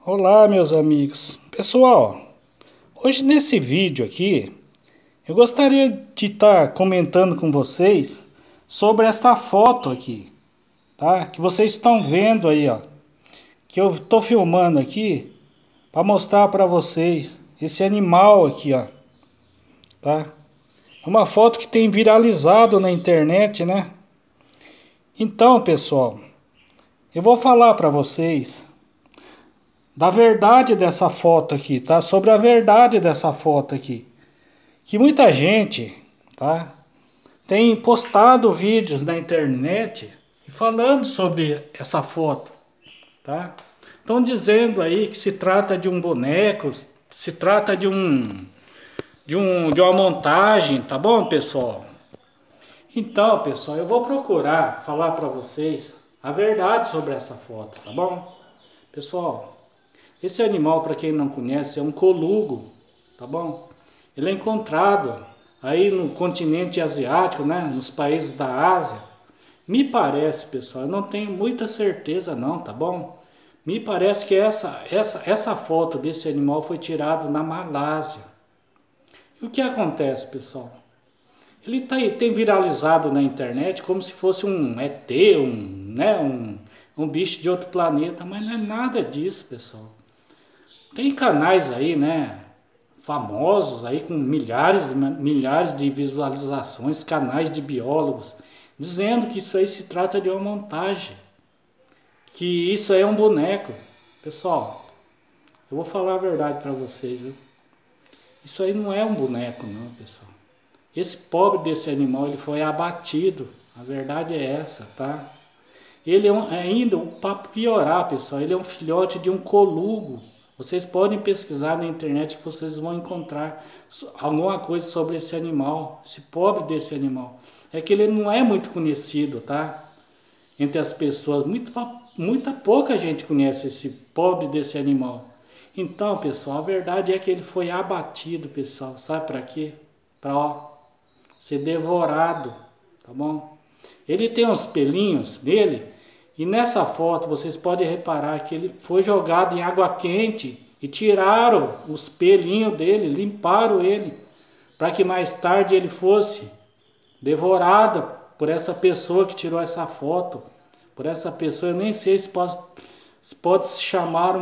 Olá, meus amigos. Pessoal, hoje nesse vídeo aqui, eu gostaria de estar comentando com vocês sobre esta foto aqui, tá? Que vocês estão vendo aí, ó. Que eu estou filmando aqui para mostrar para vocês esse animal aqui, ó, tá? É uma foto que tem viralizado na internet, né? Então, pessoal, eu vou falar para vocês da verdade dessa foto aqui, tá? Sobre a verdade dessa foto aqui. Que muita gente, tá? Tem postado vídeos na internet falando sobre essa foto, tá? Estão dizendo aí que se trata de um boneco, se trata de uma montagem, tá bom, pessoal? Então, pessoal, eu vou procurar falar para vocês a verdade sobre essa foto, tá bom? Pessoal, esse animal, para quem não conhece, é um colugo, tá bom? Ele é encontrado aí no continente asiático, né? Nos países da Ásia. Me parece, pessoal, eu não tenho muita certeza não, tá bom? Me parece que essa foto desse animal foi tirada na Malásia. E o que acontece, pessoal? Ele tem viralizado na internet como se fosse um ET, um bicho de outro planeta, mas não é nada disso, pessoal. Tem canais aí, né, famosos aí com milhares de visualizações, canais de biólogos, dizendo que isso aí se trata de uma montagem, que isso aí é um boneco. Pessoal, eu vou falar a verdade para vocês, viu? Isso aí não é um boneco não, pessoal. Esse pobre desse animal, ele foi abatido, a verdade é essa, tá? Ele ainda, para piorar, pessoal, ele é um filhote de um colugo. Vocês podem pesquisar na internet que vocês vão encontrar alguma coisa sobre esse animal, esse pobre desse animal. É que ele não é muito conhecido, tá? Entre as pessoas, muita pouca gente conhece esse pobre desse animal. Então, pessoal, a verdade é que ele foi abatido, pessoal. Sabe para quê? Para ser devorado, tá bom? Ele tem uns pelinhos nele. E nessa foto vocês podem reparar que ele foi jogado em água quente e tiraram os pelinhos dele, limparam ele, para que mais tarde ele fosse devorado por essa pessoa que tirou essa foto. Por essa pessoa, eu nem sei se pode se chamar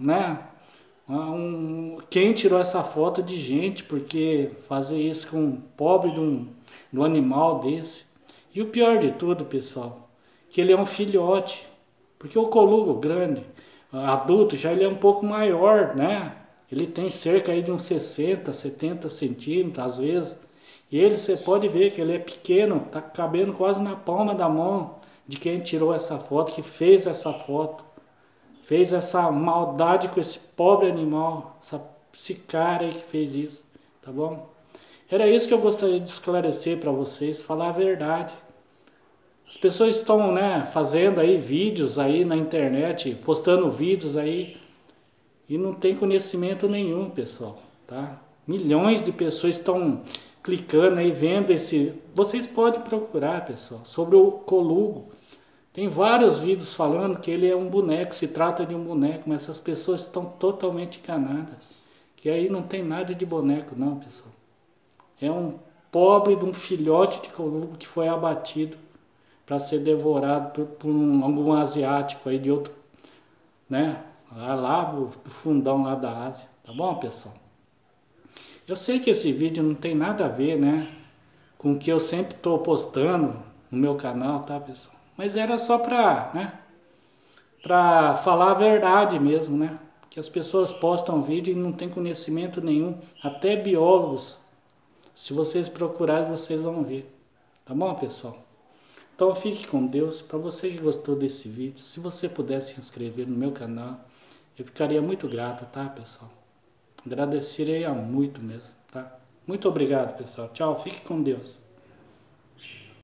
quem tirou essa foto de gente, porque fazer isso com um pobre de um animal desse. E o pior de tudo, pessoal, que ele é um filhote, porque o colugo grande, adulto, já ele é um pouco maior, né? Ele tem cerca aí de uns 60, 70 centímetros, às vezes. E ele, você pode ver que ele é pequeno, tá cabendo quase na palma da mão de quem tirou essa foto, que fez essa foto. Fez essa maldade com esse pobre animal, esse cara aí que fez isso, tá bom? Era isso que eu gostaria de esclarecer para vocês, falar a verdade. As pessoas estão, né, fazendo aí vídeos aí na internet, postando vídeos aí e não tem conhecimento nenhum, pessoal, tá? Milhões de pessoas estão clicando aí, vendo esse... Vocês podem procurar, pessoal, sobre o colugo. Tem vários vídeos falando que ele é um boneco, se trata de um boneco, mas essas pessoas estão totalmente enganadas. Que aí não tem nada de boneco não, pessoal. É um pobre de um filhote de colugo que foi abatido para ser devorado por algum asiático aí de outro, né? Lá do fundão lá da Ásia. Tá bom, pessoal? Eu sei que esse vídeo não tem nada a ver, né, com o que eu sempre estou postando no meu canal, tá, pessoal? Mas era só para falar a verdade mesmo, né? Que as pessoas postam vídeo e não tem conhecimento nenhum, até biólogos. Se vocês procurarem, vocês vão ver. Tá bom, pessoal? Então fique com Deus. Para você que gostou desse vídeo, se você puder se inscrever no meu canal, eu ficaria muito grato, tá, pessoal? Agradeceria muito mesmo, tá? Muito obrigado, pessoal. Tchau, fique com Deus.